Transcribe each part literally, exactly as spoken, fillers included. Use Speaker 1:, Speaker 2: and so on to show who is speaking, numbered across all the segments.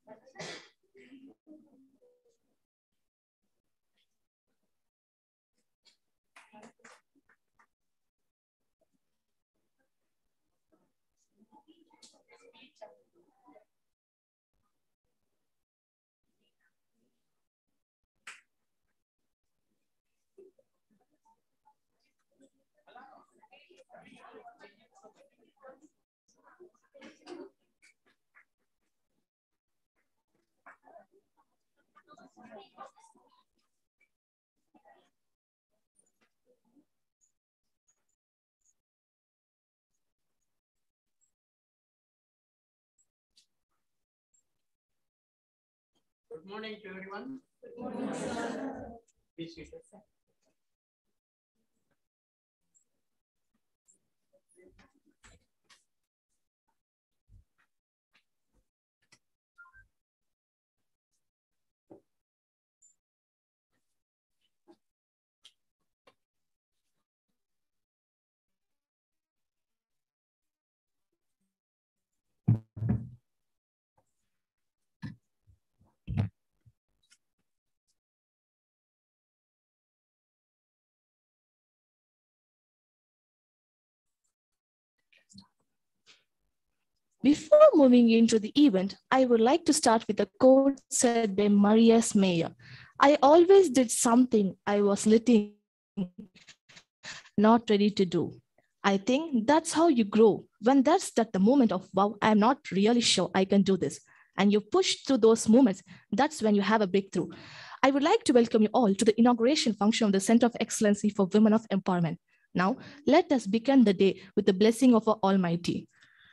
Speaker 1: Good morning to everyone. Good morning, sir. Be seated.
Speaker 2: Before moving into the event, I would like to start with a quote said by Maria Mayer. I always did something I was little not ready to do. I think that's how you grow. When that's that the moment of, wow, I'm not really sure I can do this. And you push through those moments, that's when you have a breakthrough. I would like to welcome you all to the inauguration function of the Center of Excellency for Women of Empowerment. Now, let us begin the day with the blessing of our Almighty.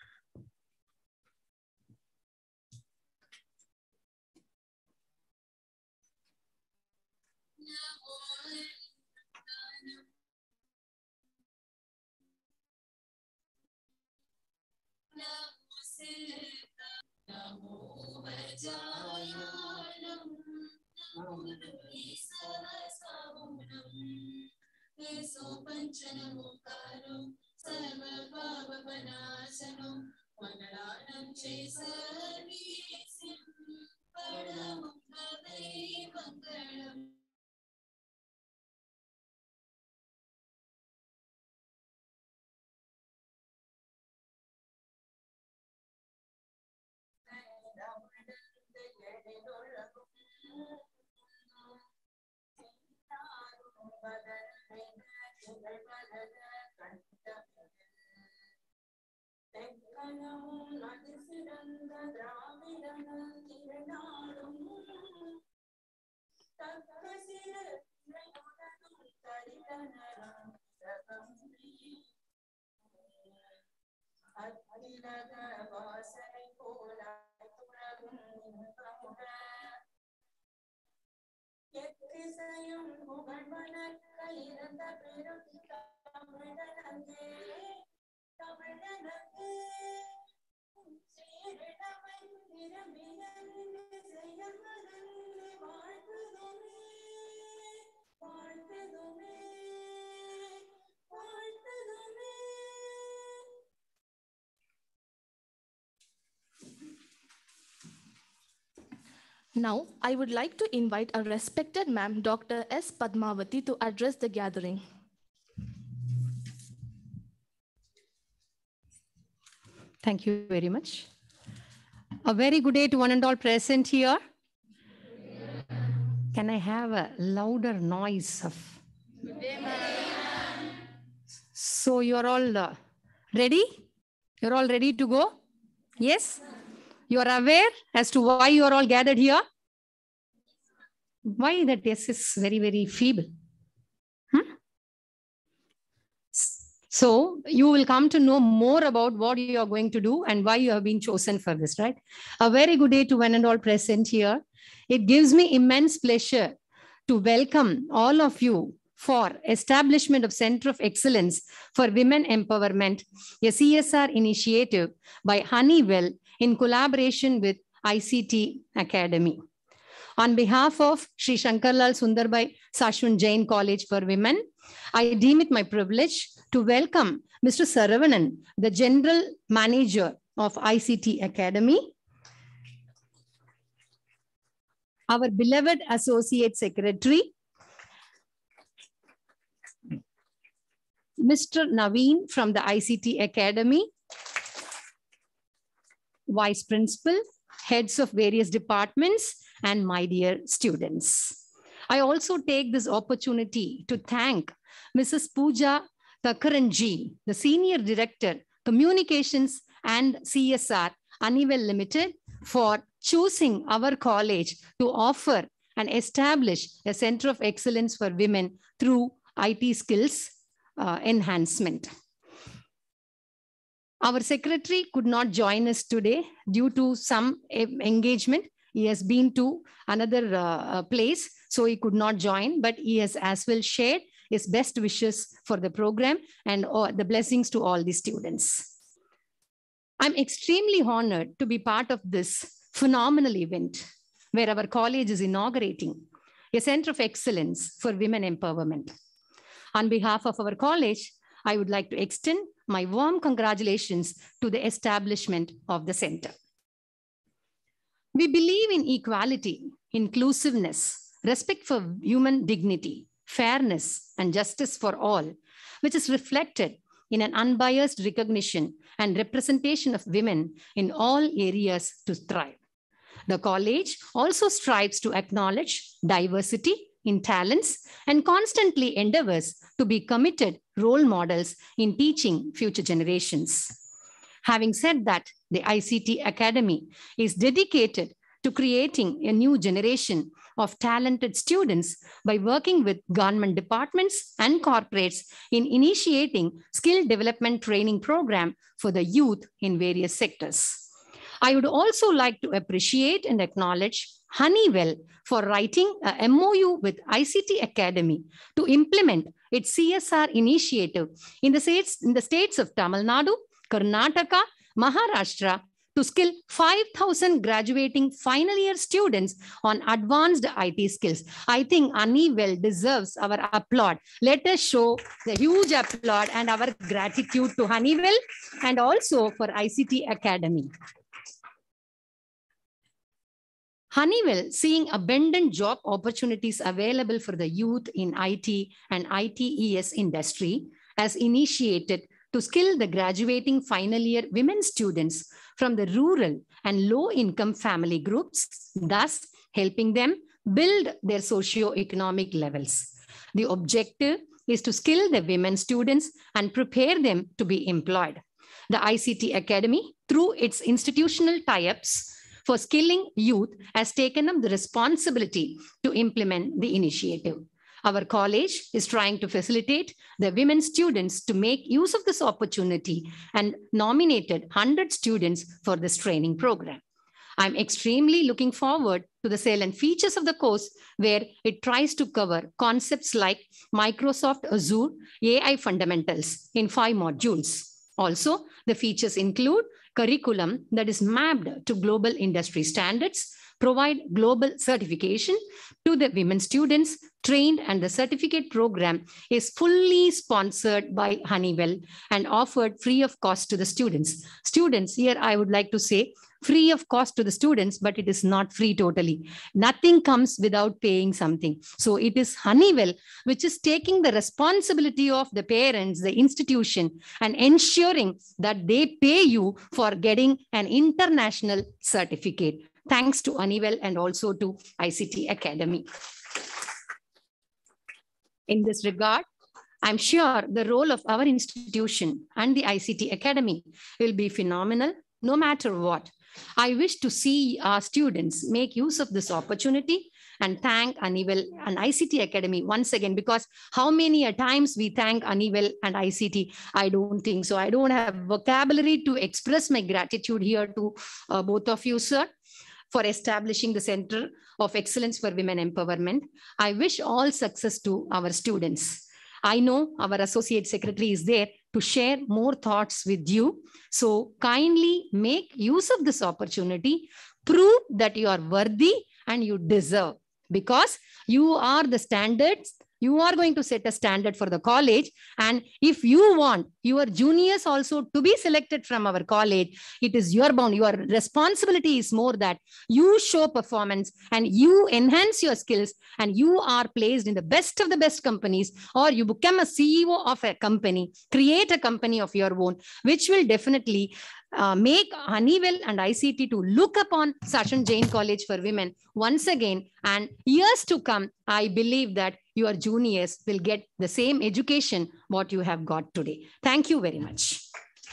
Speaker 2: Now, I would like to invite our respected ma'am, Doctor S. Padmavati, to address the gathering.
Speaker 3: Thank you very much. A very good day to one and all present here. Can I have a louder noise of? Good day, ma'am. So you're all uh, ready? You're all ready to go? Yes? You are aware as to why you are all gathered here? Why that yes is very, very feeble? Hmm? So you will come to know more about what you are going to do and why you have been chosen for this, right? A very good day to one and all present here. It gives me immense pleasure to welcome all of you for establishment of Center of Excellence for Women Empowerment, a C S R initiative by Honeywell in collaboration with I C T Academy. On behalf of Sri Shankarlal Sundarbai Sashwin Jain College for Women, I deem it my privilege to welcome Mister Saravanan, the General Manager of I C T Academy. our beloved Associate Secretary, Mister Naveen from the I C T Academy, Vice Principal, heads of various departments, and my dear students. I also take this opportunity to thank Missus Pooja Thakaranji, the Senior Director, Communications and C S R, Honeywell Limited, for choosing our college to offer and establish a Center of Excellence for Women through I T skills uh, enhancement. Our secretary could not join us today due to some engagement. He has been to another uh, place, so he could not join, but he has as well shared his best wishes for the program and uh, the blessings to all the students. I'm extremely honored to be part of this phenomenal event where our college is inaugurating a Center of Excellence for Women Empowerment. On behalf of our college, I would like to extend my warm congratulations to the establishment of the center. We believe in equality, inclusiveness, respect for human dignity, fairness, and justice for all, which is reflected in an unbiased recognition and representation of women in all areas to thrive. The college also strives to acknowledge diversity in talents and constantly endeavors to be committed role models in teaching future generations. Having said that, the I C T Academy is dedicated to creating a new generation of talented students by working with government departments and corporates in initiating skill development training program for the youth in various sectors. I would also like to appreciate and acknowledge Honeywell for writing a M O U with I C T Academy to implement its C S R initiative in the states, in the states of Tamil Nadu, Karnataka, Maharashtra, to skill five thousand graduating final year students on advanced I T skills. I think Honeywell deserves our applaud. Let us show the huge applaud and our gratitude to Honeywell and also for I C T Academy. Honeywell, seeing abundant job opportunities available for the youth in I T and I T E S industry, has initiated to skill the graduating final year women students from the rural and low-income family groups, thus helping them build their socio-economic levels. The objective is to skill the women students and prepare them to be employed. The I C T Academy, through its institutional tie-ups for skilling youth, has taken up the responsibility to implement the initiative. Our college is trying to facilitate the women students to make use of this opportunity and nominated one hundred students for this training program. I'm extremely looking forward to the salient features of the course, where it tries to cover concepts like Microsoft Azure A I fundamentals in five modules. Also, the features include curriculum that is mapped to global industry standards, provide global certification to the women students trained, and the certificate program is fully sponsored by Honeywell and offered free of cost to the students. Students, here I would like to say free of cost to the students, but it is not free totally. Nothing comes without paying something. So it is Honeywell which is taking the responsibility of the parents, the institution, and ensuring that they pay you for getting an international certificate. Thanks to Honeywell and also to I C T Academy. In this regard, I'm sure the role of our institution and the I C T Academy will be phenomenal no matter what. I wish to see our students make use of this opportunity and thank Honeywell and I C T Academy once again, because how many a times we thank Honeywell and I C T, I don't think so. I don't have vocabulary to express my gratitude here to uh, both of you, sir, for establishing the Center of Excellence for Women Empowerment. I wish all success to our students. I know our Associate Secretary is there to share more thoughts with you. So kindly make use of this opportunity, prove that you are worthy and you deserve, because you are the standards You are going to set a standard for the college. And if you want your juniors also to be selected from our college, it is your bound. Your responsibility is more that you show performance and you enhance your skills and you are placed in the best of the best companies, or you become a C E O of a company, create a company of your own, which will definitely Uh, make Honeywell and I C T to look upon Sachin Jain College for Women once again. And years to come, I believe that your juniors will get the same education what you have got today. Thank you very much.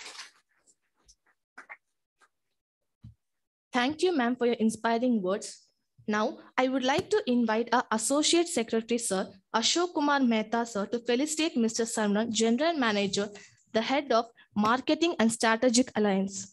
Speaker 2: Thank you, ma'am, for your inspiring words. Now, I would like to invite our Associate Secretary, Sir, Ashok Kumar Mehta, sir, to felicitate Mister Saravanan, General Manager, the Head of Marketing and Strategic Alliance.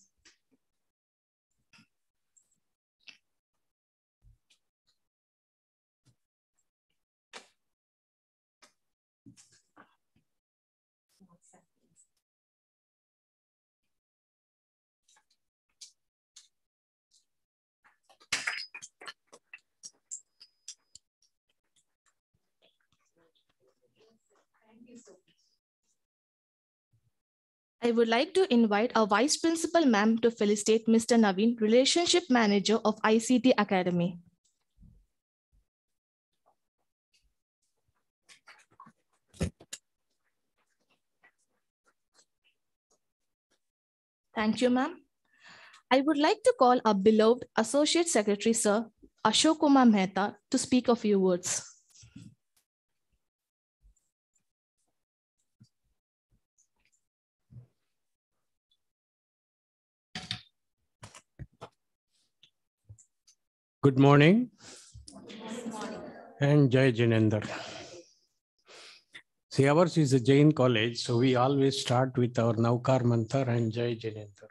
Speaker 2: I would like to invite our Vice Principal, ma'am, to felicitate Mister Naveen, Relationship Manager of I C T Academy. Thank you, ma'am. I would like to call our beloved Associate Secretary, Sir, Ashok Kumar Mehta, to speak a few words.
Speaker 4: Good morning. Good morning. And Jai Jinendra. See, ours is a Jain college, so we always start with our Navkar Mantar and Jai Jinendra.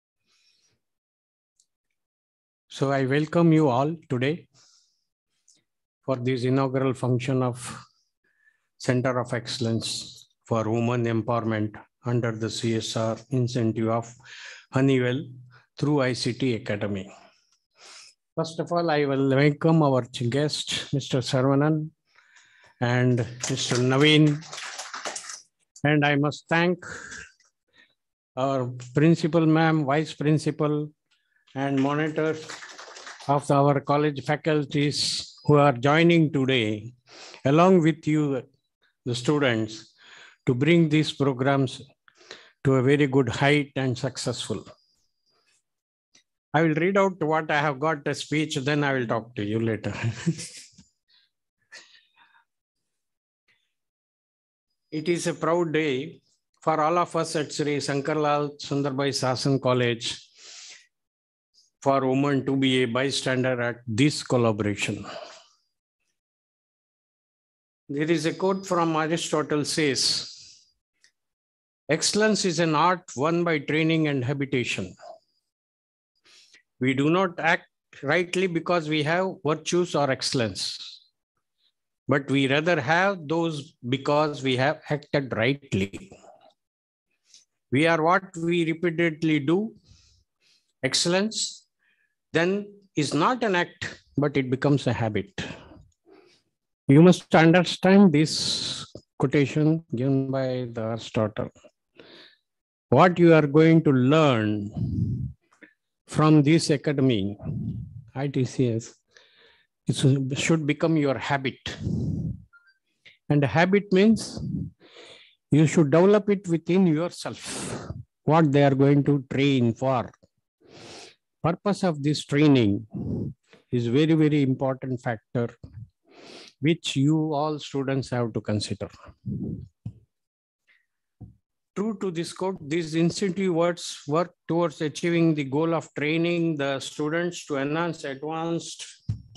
Speaker 4: So I welcome you all today for this inaugural function of Center of Excellence for Women Empowerment under the C S R incentive of Honeywell through I C T Academy. First of all, I will welcome our guest, Mister Saravanan and Mister Naveen. And I must thank our principal, ma'am, vice principal, and monitors of our college faculties who are joining today, along with you, the students, to bring these programs to a very good height and successful. I will read out what I have got a speech, then I will talk to you later. It is a proud day for all of us at Sri Sankarlal Sundarbai Sasan College for women to be a bystander at this collaboration. There is a quote from Aristotle says, "Excellence is an art won by training and habitation. We do not act rightly because we have virtues or excellence, but we rather have those because we have acted rightly. We are what we repeatedly do. Excellence then is not an act, but it becomes a habit." You must understand this quotation given by the Aristotle. What you are going to learn from this academy, I T C S, it should become your habit. And a habit means you should develop it within yourself, what they are going to train for. Purpose of this training is very, very important factor, which you all students have to consider. True to this quote, these incentive words work towards achieving the goal of training the students to enhance advanced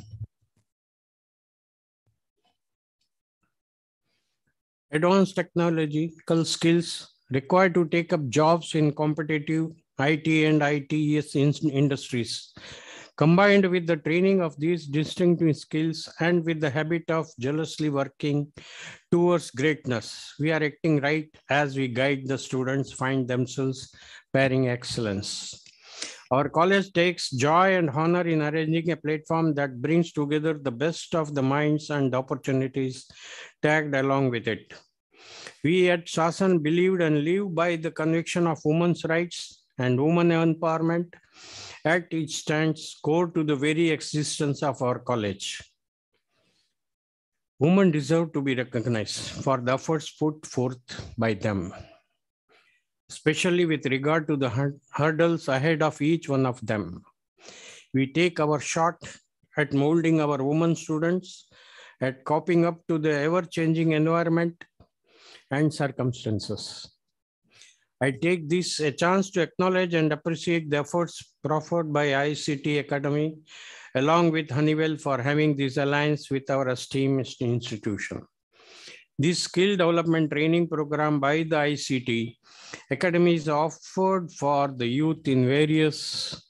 Speaker 4: advanced technological skills required to take up jobs in competitive I T and I T E S industries. Combined with the training of these distinctive skills and with the habit of jealously working towards greatness, we are acting right as we guide the students find themselves pairing excellence. Our college takes joy and honor in arranging a platform that brings together the best of the minds and opportunities tagged along with it. We at Shasan believed and live by the conviction of women's rights and women empowerment. At it stands core to the very existence of our college. Women deserve to be recognized for the efforts put forth by them, especially with regard to the hurdles ahead of each one of them. We take our shot at molding our women students, at coping up to the ever-changing environment and circumstances. I take this a chance to acknowledge and appreciate the efforts proffered by I C T Academy, along with Honeywell, for having this alliance with our esteemed institution. This skill development training program by the I C T Academy is offered for the youth in various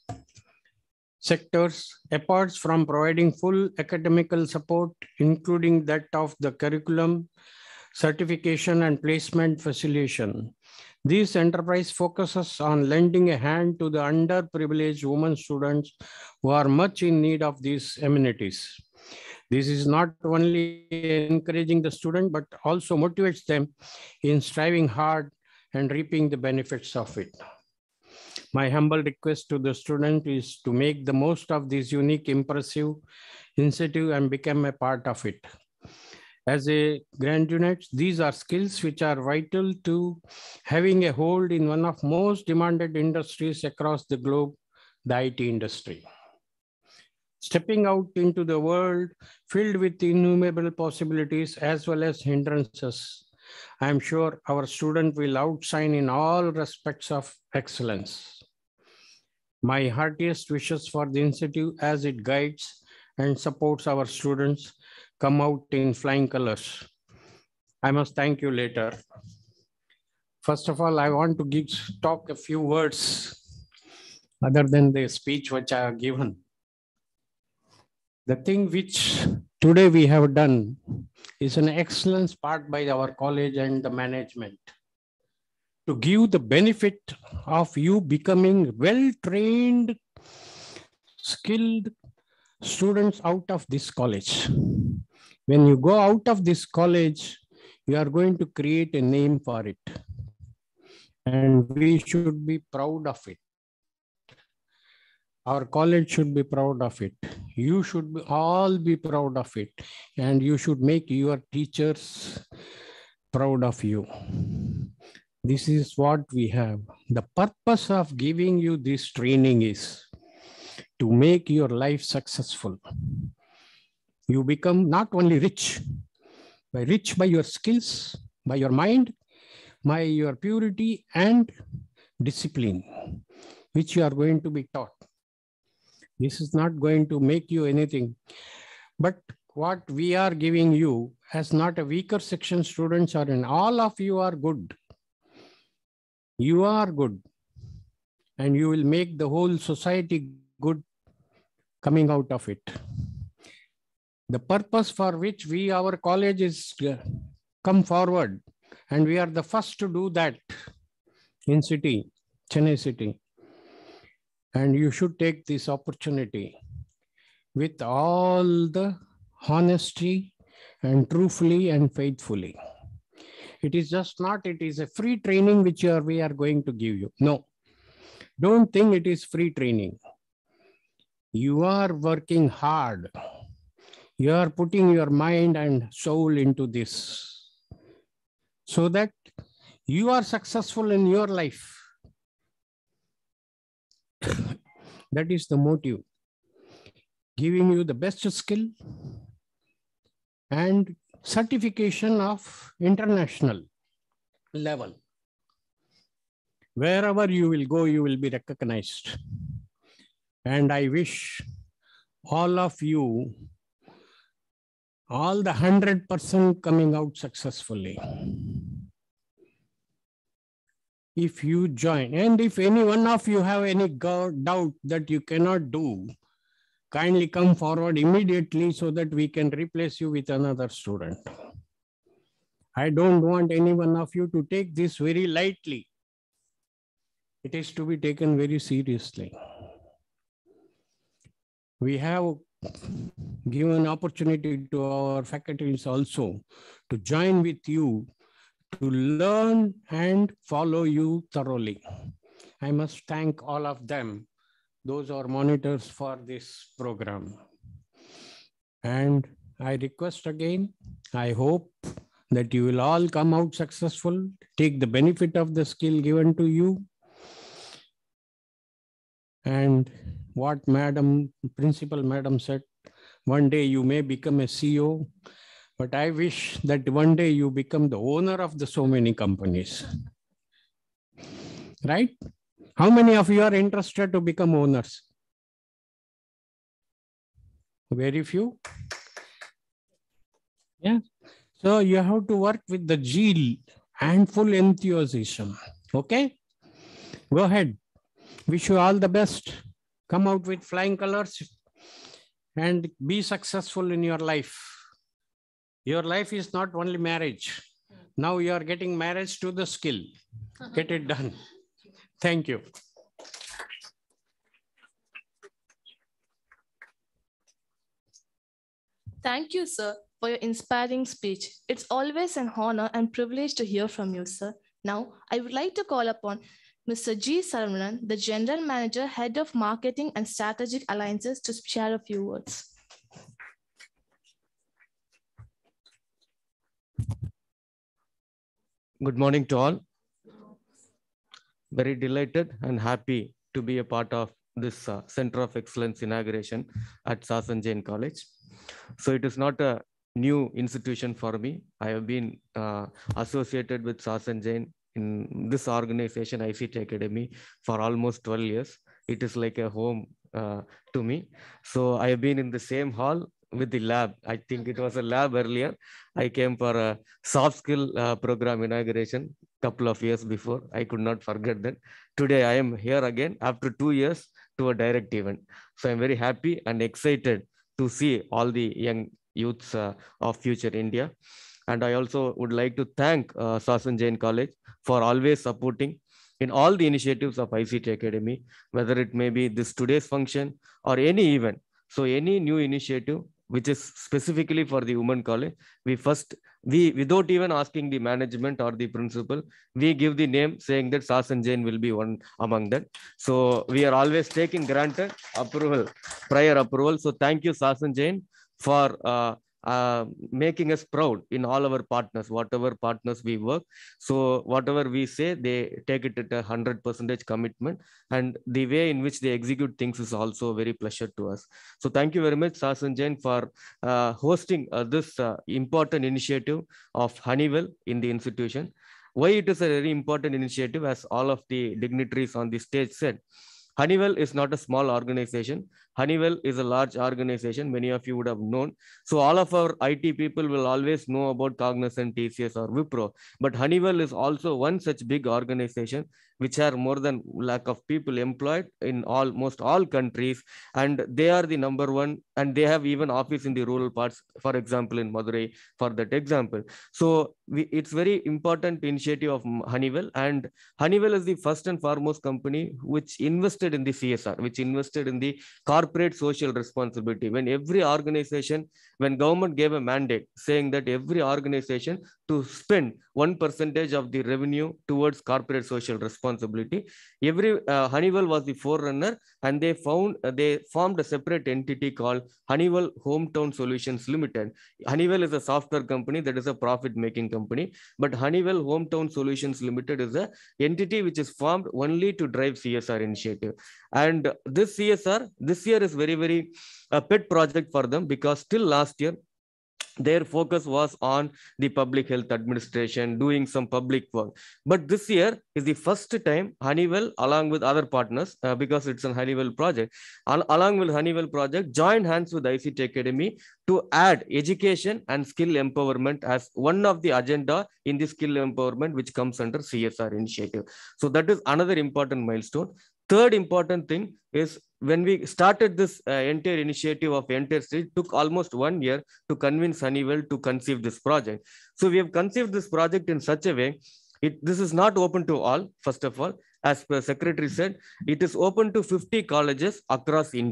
Speaker 4: sectors, apart from providing full academical support, including that of the curriculum, certification, and placement facilitation. This enterprise focuses on lending a hand to the underprivileged women students who are much in need of these amenities. This is not only encouraging the student, but also motivates them in striving hard and reaping the benefits of it. My humble request to the student is to make the most of this unique, impressive initiative and become a part of it. As a graduate, these are skills which are vital to having a hold in one of most demanded industries across the globe, the I T industry. Stepping out into the world filled with innumerable possibilities as well as hindrances, I am sure our student will outshine in all respects of excellence. My heartiest wishes for the institute as it guides and supports our students come out in flying colors. I must thank you later. First of all, I want to give, talk a few words other than the speech which I have given. The thing which today we have done is an excellence part by our college and the management to give the benefit of you becoming well-trained, skilled students out of this college. When you go out of this college, you are going to create a name for it. And we should be proud of it. Our college should be proud of it. You should be, all be proud of it. And you should make your teachers proud of you. This is what we have. The purpose of giving you this training is to make your life successful. You become not only rich, but rich by your skills, by your mind, by your purity and discipline, which you are going to be taught. This is not going to make you anything, but what we are giving you as not a weaker section students are in, all of you are good. You are good, and you will make the whole society good coming out of it. The purpose for which we, our college is come forward, and we are the first to do that in city, Chennai city. And you should take this opportunity with all the honesty and truthfully and faithfully. It is just not, it is a free training which you are, we are going to give you. No, don't think it is free training. You are working hard. You are putting your mind and soul into this so that you are successful in your life. That is the motive. Giving you the best skill and certification of international level. Wherever you will go, you will be recognized. And I wish all of you, all the one hundred percent coming out successfully. If you join, and if any one of you have any doubt that you cannot do, kindly come forward immediately so that we can replace you with another student. I don't want any one of you to take this very lightly. It is to be taken very seriously. We have given opportunity to our faculties also to join with you to learn and follow you thoroughly. I must thank all of them. Those are monitors for this program. And I request again, I hope that you will all come out successful, take the benefit of the skill given to you. And what Madam, Principal Madam said, one day you may become a C E O, but I wish that one day you become the owner of the so many companies. Right? How many of you are interested to become owners? Very few. Yeah. So you have to work with the zeal and full enthusiasm. Okay? Go ahead. Wish you all the best. Come out with flying colors and be successful in your life. Your life is not only marriage. Now you are getting marriage to the skill. Get it done. Thank you.
Speaker 2: Thank you, sir, for your inspiring speech. It's always an honor and privilege to hear from you, sir. Now, I would like to call upon Mister G. Saravanan, the General Manager, Head of Marketing and Strategic Alliances, to share a few words.
Speaker 5: Good morning to all. Very delighted and happy to be a part of this uh, Center of Excellence inauguration at Sasan Jain College. So it is not a new institution for me. I have been uh, associated with Sasan Jain in this organization, I C T Academy, for almost twelve years. It is like a home uh, to me. So I have been in the same hall with the lab. I think it was a lab earlier. I came for a soft skill uh, program inauguration a couple of years before. I could not forget that. Today I am here again after two years to a direct event. So I'm very happy and excited to see all the young youths uh, of future India. And I also would like to thank uh, Sasan Jain College for always supporting in all the initiatives of I C T Academy, whether it may be this today's function or any event. So any new initiative which is specifically for the women college, we first, we without even asking the management or the principal, we give the name saying that Sasan Jain will be one among them. So we are always taking granted approval, prior approval. So thank you, Sasan Jain, for uh, uh, making us proud in all our partners, whatever partners we work. So whatever we say, they take it at a hundred percentage commitment, and the way in which they execute things is also very pleasure to us. So thank you very much, Sasan Jain, for uh, hosting uh, this uh, important initiative of Honeywell in the institution. Why it is a very important initiative, as all of the dignitaries on the stage said, Honeywell is not a small organization. Honeywell is a large organization. Many of you would have known. So all of our I T people will always know about Cognizant, T C S, or Wipro. But Honeywell is also one such big organization which are more than lakh of people employed in almost all countries. And they are the number one. And they have even office in the rural parts, for example, in Madurai, for that example. So we, it's very important initiative of Honeywell. And Honeywell is the first and foremost company which invested in the C S R, which invested in the corporate social responsibility. When every organization, when government gave a mandate saying that every organization to spend one percentage of the revenue towards corporate social responsibility, every uh, Honeywell was the forerunner, and they found uh, they formed a separate entity called Honeywell Hometown Solutions Limited. Honeywell is a software company that is a profit-making company, but Honeywell Hometown Solutions Limited is a entity which is formed only to drive C S R initiative. And this C S R, this year is very, very a pet project for them, because till last year, their focus was on the public health administration, doing some public work. But this year is the first time Honeywell, along with other partners, uh, because it's a Honeywell project, al along with Honeywell project, joined hands with I C T Academy to add education and skill empowerment as one of the agenda in the skill empowerment, which comes under C S R initiative. So that is another important milestone. Third important thing is, when we started this uh, entire initiative of entire stage, took almost one year to convince Honeywell to conceive this project. So we have conceived this project in such a way, it, this is not open to all, first of all. As the secretary said, it is open to fifty colleges across India.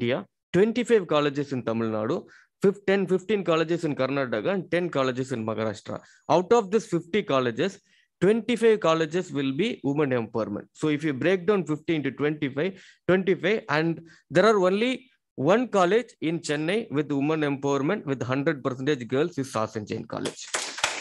Speaker 5: twenty-five colleges in Tamil Nadu, ten, fifteen colleges in Karnataka, and ten colleges in Maharashtra. Out of this fifty colleges, twenty-five colleges will be women empowerment. So if you break down fifteen to twenty-five, twenty-five, and there are only one college in Chennai with women empowerment with one hundred percent girls is Sasan Jain College.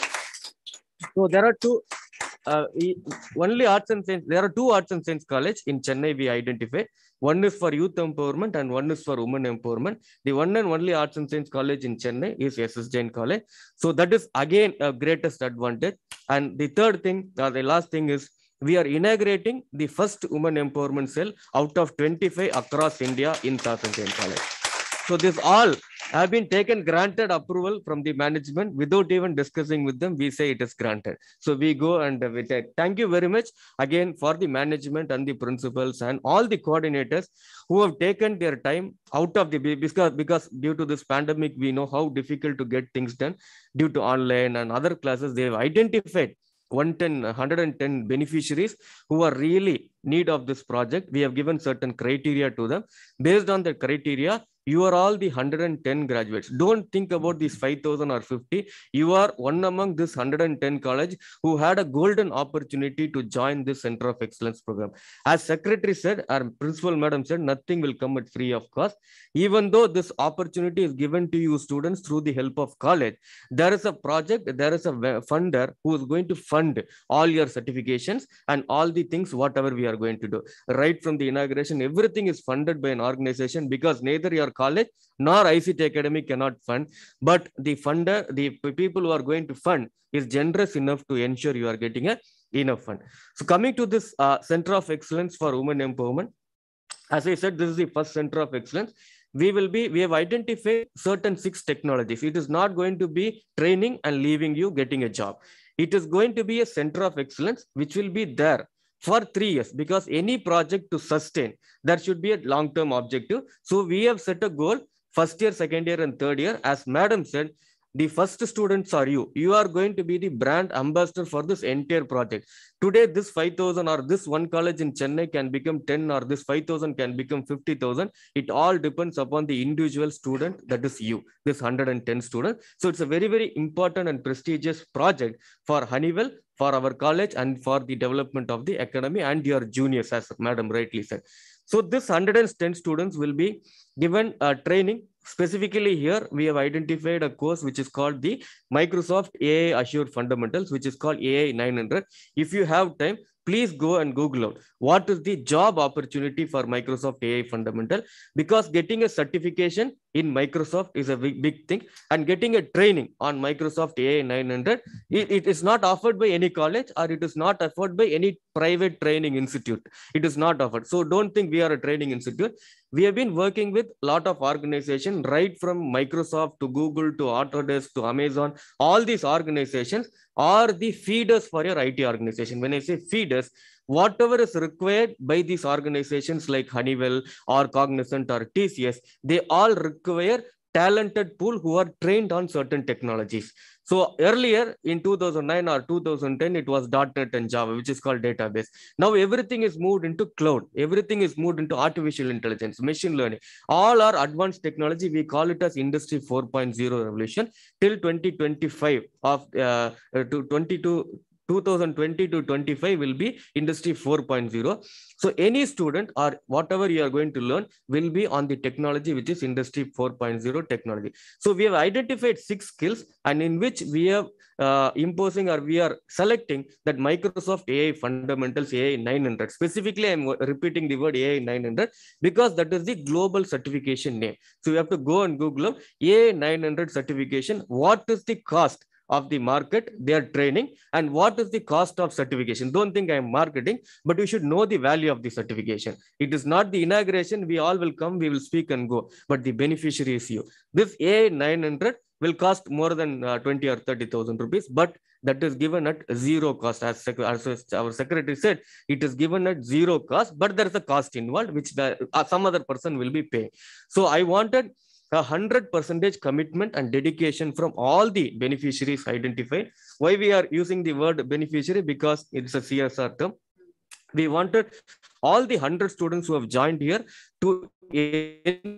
Speaker 5: So there are two, uh, only arts and science, there are two arts and science college in Chennai we identify. One is for youth empowerment and one is for women empowerment. The one and only arts and science college in Chennai is S S Jain College. So that is again a greatest advantage. And the third thing, uh, the last thing is, we are inaugurating the first women empowerment cell out of twenty-five across India in Sasan Jain College. So this all have been taken granted approval from the management without even discussing with them. We say it is granted. So we go and we take. Thank you very much again for the management and the principals and all the coordinators who have taken their time out of the, because, because due to this pandemic, we know how difficult to get things done due to online and other classes. They have identified one hundred ten beneficiaries who are really need of this project. We have given certain criteria to them. Based on the criteria, you are all the one hundred ten graduates. Don't think about these five thousand or fifty. You are one among this one hundred ten college who had a golden opportunity to join this Center of Excellence program. As Secretary said, our Principal Madam said, nothing will come at free of cost. Even though this opportunity is given to you students through the help of college, there is a project, there is a funder who is going to fund all your certifications and all the things, whatever we are going to do. Right from the inauguration, everything is funded by an organization, because neither your college nor I C T Academy cannot fund, but the funder, the people who are going to fund is generous enough to ensure you are getting a enough fund. So coming to this uh, Center of Excellence for Women Empowerment, as I said, this is the first Center of Excellence. We will be, we have identified certain six technologies. It is not going to be training and leaving you getting a job. It is going to be a Center of Excellence, which will be there for three years, because any project to sustain, there should be a long-term objective. So we have set a goal, first year, second year, and third year. As Madam said, the first students are you. You are going to be the brand ambassador for this entire project. Today, this five thousand or this one college in Chennai can become ten, or this five thousand can become fifty thousand. It all depends upon the individual student, that is you, this one hundred ten students. So it's a very, very important and prestigious project for Honeywell, for our college, and for the development of the academy and your juniors, as Madam rightly said. So this one hundred ten students will be given uh, training. Specifically here, we have identified a course which is called the Microsoft A I Azure Fundamentals, which is called A I nine hundred. If you have time, please go and Google out what is the job opportunity for Microsoft A I Fundamental, because getting a certification in Microsoft is a big, big thing, and getting a training on Microsoft A I nine hundred, it, it is not offered by any college, or it is not offered by any private training institute. It is not offered. So don't think we are a training institute. We have been working with a lot of organizations, right from Microsoft to Google to Autodesk to Amazon. All these organizations are the feeders for your I T organization. When I say feeders, whatever is required by these organizations like Honeywell or Cognizant or T C S, they all require talented pool who are trained on certain technologies. So earlier in two thousand nine or two thousand ten, it was dot net and Java, which is called database. Now everything is moved into cloud. Everything is moved into artificial intelligence, machine learning. All our advanced technology, we call it as Industry four point oh revolution till twenty twenty-five of uh, to twenty-two. two thousand twenty to twenty-five will be Industry four point oh. So any student or whatever you are going to learn will be on the technology which is Industry four point oh technology. So we have identified six skills, and in which we are uh, imposing or we are selecting that Microsoft A I Fundamentals A I nine hundred. Specifically, I am repeating the word A I nine hundred because that is the global certification name. So you have to go and Google up A I nine hundred certification. What is the cost of the market they are training, and what is the cost of certification? Don't think I am marketing, but you should know the value of the certification. It is not the inauguration. We all will come, we will speak and go, but the beneficiary is you. This A I nine hundred will cost more than uh, twenty or thirty thousand rupees, but that is given at zero cost. As, as our secretary said, it is given at zero cost, but there is a cost involved, which the, uh, some other person will be paying. So I wanted a hundred percentage commitment and dedication from all the beneficiaries identified. Why we are using the word beneficiary? Because it's a C S R term. We wanted all the hundred students who have joined here to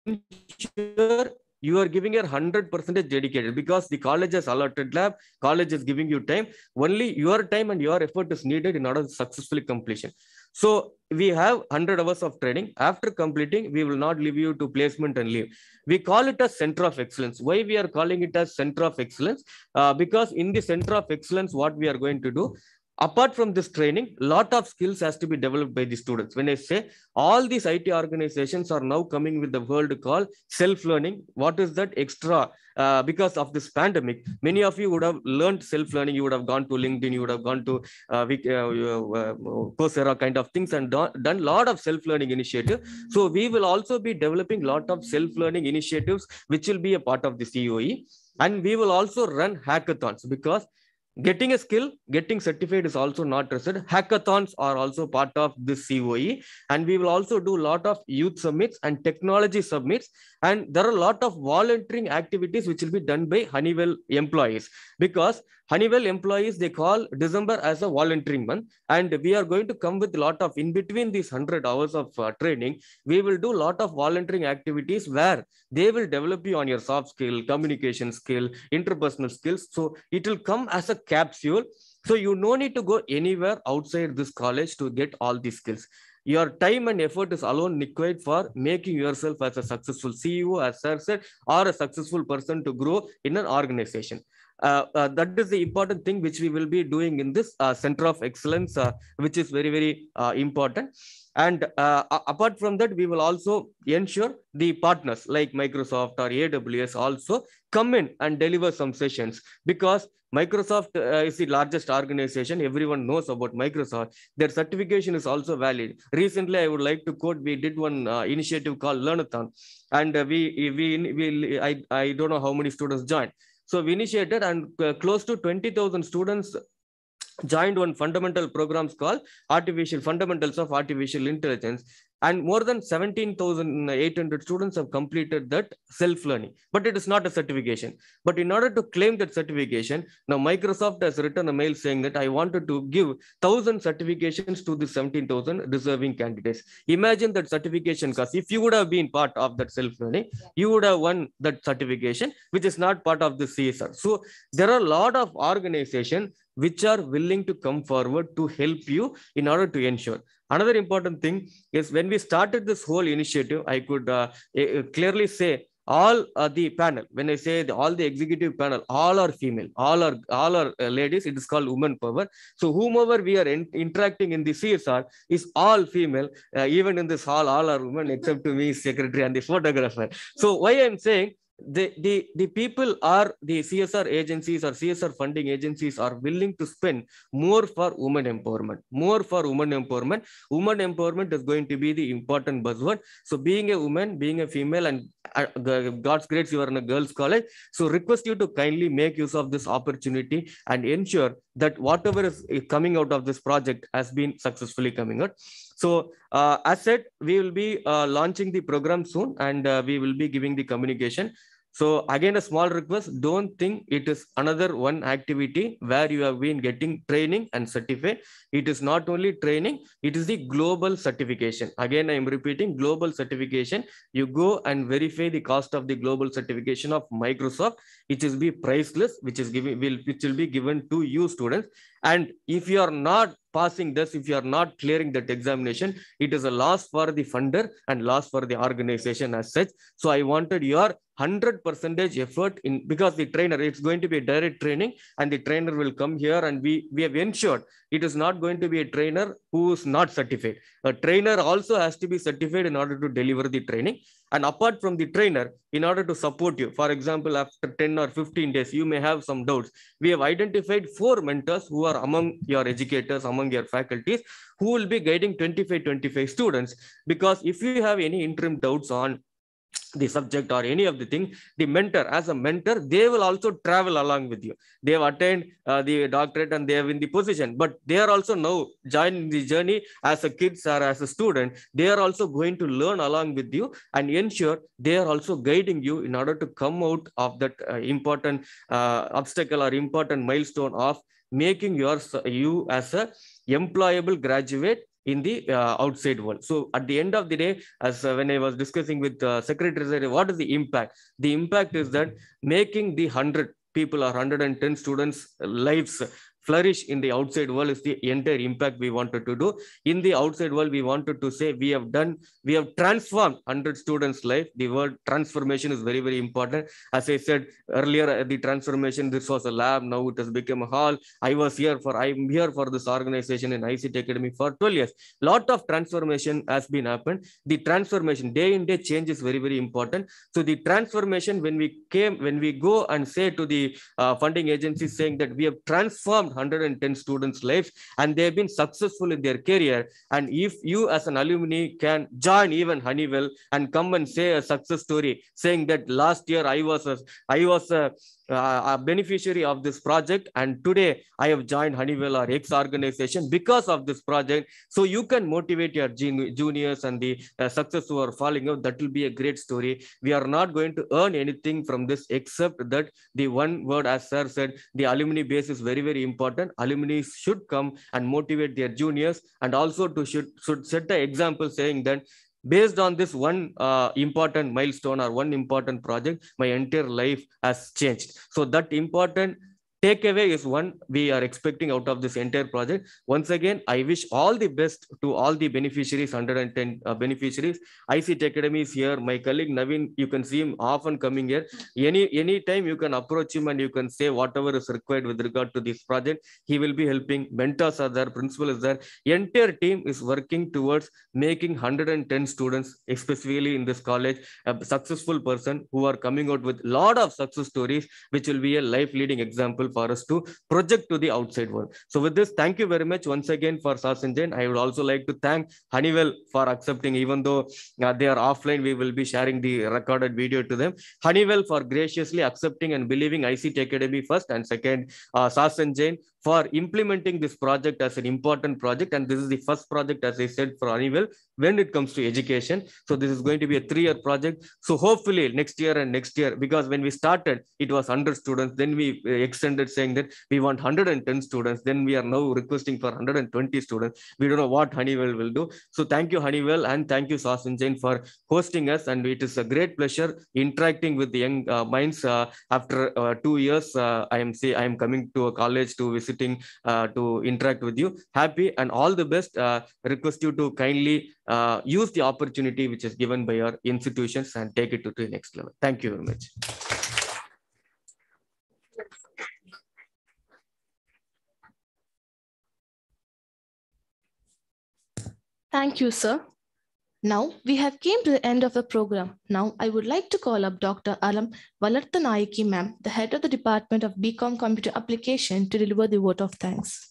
Speaker 5: ensure you are giving your one hundred percent dedicated, because the college has allotted lab, college is giving you time. Only your time and your effort is needed in order to successfully completion. So we have one hundred hours of training. After completing, we will not leave you to placement and leave. We call it a center of excellence. Why we are calling it as center of excellence? Uh, because in the center of excellence, what we are going to do, apart from this training, lot of skills has to be developed by the students. When I say all these I T organizations are now coming with the word called self-learning. What is that? Extra. Uh, because of this pandemic, many of you would have learned self-learning. You would have gone to LinkedIn, you would have gone to uh, uh, Coursera kind of things and done a lot of self-learning initiatives. So we will also be developing a lot of self-learning initiatives, which will be a part of the C O E. And we will also run hackathons, because getting a skill, getting certified is also not restricted. Hackathons are also part of this C O E. And we will also do a lot of youth summits and technology summits. And there are a lot of volunteering activities which will be done by Honeywell employees, because Honeywell employees, they call December as a volunteering month. And we are going to come with a lot of, in between these one hundred hours of uh, training, we will do a lot of volunteering activities where they will develop you on your soft skill, communication skill, interpersonal skills. So it will come as a capsule. So you no need to go anywhere outside this college to get all these skills. Your time and effort is alone required for making yourself as a successful C E O, as Sir said, or a successful person to grow in an organization. Uh, uh, that is the important thing which we will be doing in this uh, center of excellence, uh, which is very, very uh, important. And uh, apart from that, we will also ensure the partners like Microsoft or A W S also come in and deliver some sessions, because Microsoft uh, is the largest organization. Everyone knows about Microsoft. Their certification is also valid. Recently, I would like to quote, we did one uh, initiative called Learnathon. And uh, we, we, we I, I don't know how many students joined. So we initiated, and uh, close to twenty thousand students joined one fundamental programs called Artificial Fundamentals of Artificial Intelligence. And more than seventeen thousand eight hundred students have completed that self-learning. But it is not a certification. But in order to claim that certification, now Microsoft has written a mail saying that I wanted to give one thousand certifications to the seventeen thousand deserving candidates. Imagine that certification cost. If you would have been part of that self-learning, you would have won that certification, which is not part of the C S R. So there are a lot of organizations which are willing to come forward to help you in order to ensure. Another important thing is, when we started this whole initiative, I could uh, clearly say all uh, the panel, when I say the, all the executive panel, all are female, all are all are uh, ladies. It is called women power. So whomever we are in, interacting in the C S R is all female. Uh, even in this hall, all are women except to me, secretary and the photographer. So why I'm saying, The, the, the people are the C S R agencies or C S R funding agencies are willing to spend more for women empowerment, more for women empowerment. Women empowerment is going to be the important buzzword. So being a woman, being a female, and uh, God's grace, you are in a girls' college. So request you to kindly make use of this opportunity and ensure that whatever is coming out of this project has been successfully coming out. So uh, as said, we will be uh, launching the program soon, and uh, we will be giving the communication. So again, a small request, don't think it is another one activity where you have been getting training and certificate. It is not only training, it is the global certification. Again, I am repeating, global certification. You go and verify the cost of the global certification of Microsoft, which is be priceless, which is given, will, which will be given to you students. And if you are not passing this, if you are not clearing that examination, it is a loss for the funder and loss for the organization as such. So I wanted your one hundred percentage effort in, because the trainer, it's going to be a direct training, and the trainer will come here, and we, we have ensured it is not going to be a trainer who is not certified. A trainer also has to be certified in order to deliver the training. And apart from the trainer, in order to support you, for example, after ten or fifteen days, you may have some doubts. We have identified four mentors who are among your educators, among your faculties, who will be guiding twenty-five, twenty-five students. Because if you have any interim doubts on the subject or any of the thing, the mentor, as a mentor, they will also travel along with you. They have attained uh, the doctorate and they are in the position, but they are also now joining the journey as a kids or as a student. They are also going to learn along with you and ensure they are also guiding you in order to come out of that uh, important uh, obstacle or important milestone of making your, you as a employable graduate in the uh, outside world. So at the end of the day, as uh, when I was discussing with uh, Secretary, what is the impact? The impact is that making the one hundred people or one hundred ten students' lives flourish in the outside world is the entire impact we wanted to do. In the outside world, we wanted to say we have done, we have transformed one hundred students' life. The word transformation is very, very important. As I said earlier, the transformation, this was a lab, now it has become a hall. I was here for, I'm here for this organization in I C T Academy for twelve years. Lot of transformation has been happened. The transformation, day in day change is very, very important. So the transformation, when we came, when we go and say to the uh, funding agencies saying that we have transformed one hundred ten students' lives and they've been successful in their career. And if you as an alumni can join even Honeywell and come and say a success story, saying that last year I was a, I was a, a beneficiary of this project and today I have joined Honeywell or X organization because of this project. So you can motivate your juniors and the uh, success who are falling out. That will be a great story. We are not going to earn anything from this except that the one word, as sir said, the alumni base is very, very important. Alumni should come and motivate their juniors and also to should, should set the example saying that based on this one uh, important milestone or one important project, my entire life has changed. So that important takeaway is one we are expecting out of this entire project. Once again, I wish all the best to all the beneficiaries, one hundred ten uh, beneficiaries. I C T Academy is here. My colleague Naveen, you can see him often coming here. Any anytime you can approach him and you can say whatever is required with regard to this project. He will be helping. Mentors are there. Principal is there. Entire team is working towards making one hundred ten students, especially in this college, a successful person who are coming out with a lot of success stories, which will be a life leading example for us to project to the outside world. So with this, thank you very much once again for Sasan Jain. I would also like to thank Honeywell for accepting, even though uh, they are offline, we will be sharing the recorded video to them. Honeywell for graciously accepting and believing I C T Academy first, and second, uh, Sasan Jain for implementing this project as an important project. And this is the first project, as I said, for Honeywell when it comes to education. So this is going to be a three-year project. So hopefully next year and next year, because when we started, it was one hundred students. Then we extended saying that we want one hundred ten students. Then we are now requesting for one hundred twenty students. We don't know what Honeywell will do. So thank you, Honeywell, and thank you, Sasan Jain, for hosting us. And it is a great pleasure interacting with the young uh, minds. Uh, after uh, two years, uh, I am say I am coming to a college to visiting uh, to interact with you. Happy and all the best. Uh, request you to kindly uh, use the opportunity which is given by your institutions and take it to the next level. Thank you very much.
Speaker 2: Thank you, sir. Now we have came to the end of the program. Now I would like to call up Doctor Alam Valarthanayake ma'am, the head of the Department of B Com Computer Application, to deliver the vote of thanks.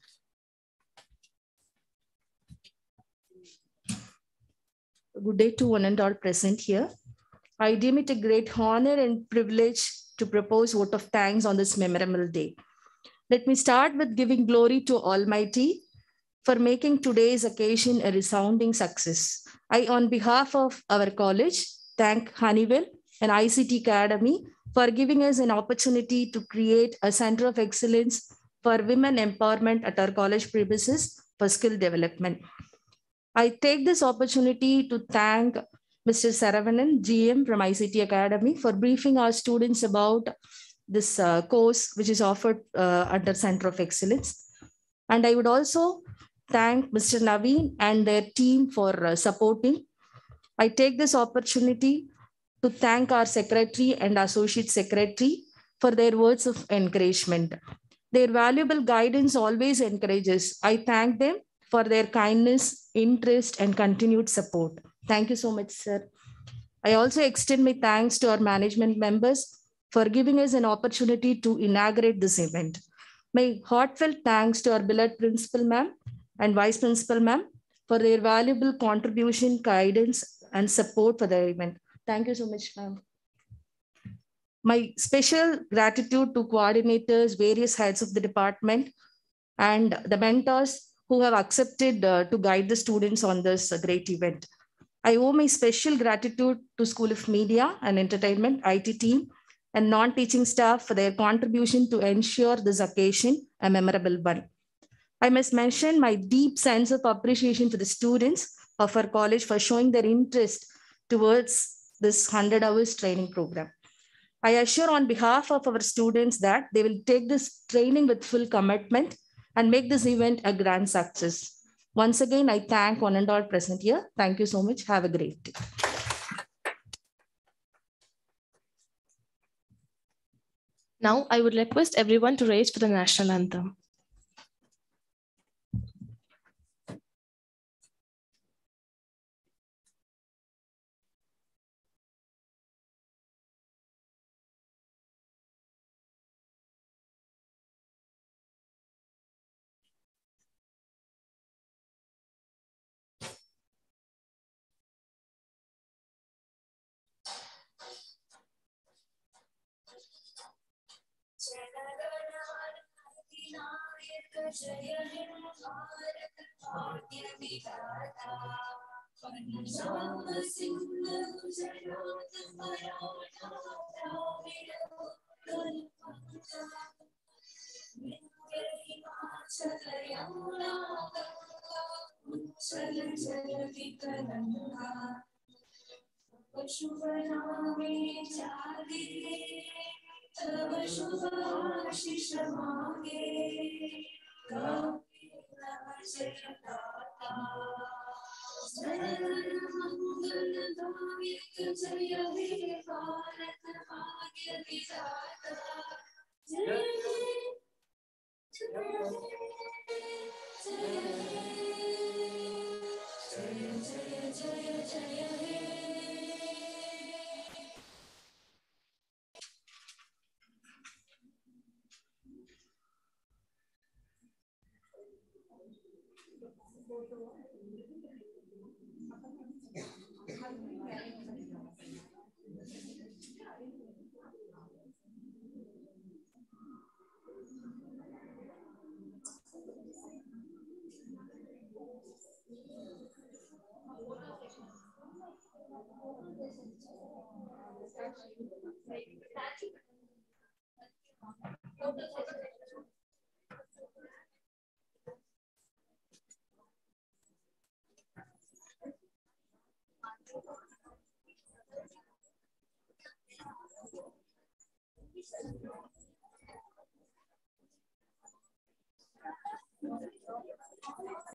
Speaker 6: Good day to one and all present here. I deem it a great honor and privilege to propose vote of thanks on this memorable day. Let me start with giving glory to Almighty for making today's occasion a resounding success. I, on behalf of our college, thank Honeywell and I C T Academy for giving us an opportunity to create a center of excellence for women empowerment at our college premises for skill development. I take this opportunity to thank Mister Saravanan, G M from I C T Academy, for briefing our students about this uh, course, which is offered uh, under Center of Excellence. And I would also thank Mister Naveen and their team for uh, supporting. I take this opportunity to thank our secretary and associate secretary for their words of encouragement. Their valuable guidance always encourages. I thank them for their kindness, interest, and continued support. Thank you so much, sir. I also extend my thanks to our management members for giving us an opportunity to inaugurate this event. My heartfelt thanks to our beloved principal ma'am and vice principal ma'am for their valuable contribution, guidance, and support for the event. Thank you so much, ma'am. My special gratitude to coordinators, various heads of the department, and the mentors who have accepted uh, to guide the students on this uh, great event. I owe my special gratitude to School of Media and Entertainment, I T team, and non-teaching staff for their contribution to ensure this occasion a memorable one. I must mention my deep sense of appreciation to the students of our college for showing their interest towards this one hundred hours training program. I assure on behalf of our students that they will take this training with full commitment and make this event a grand success. Once again, I thank one and all present here. Thank you so much. Have a great day.
Speaker 2: Now, I would request everyone to raise for the national anthem.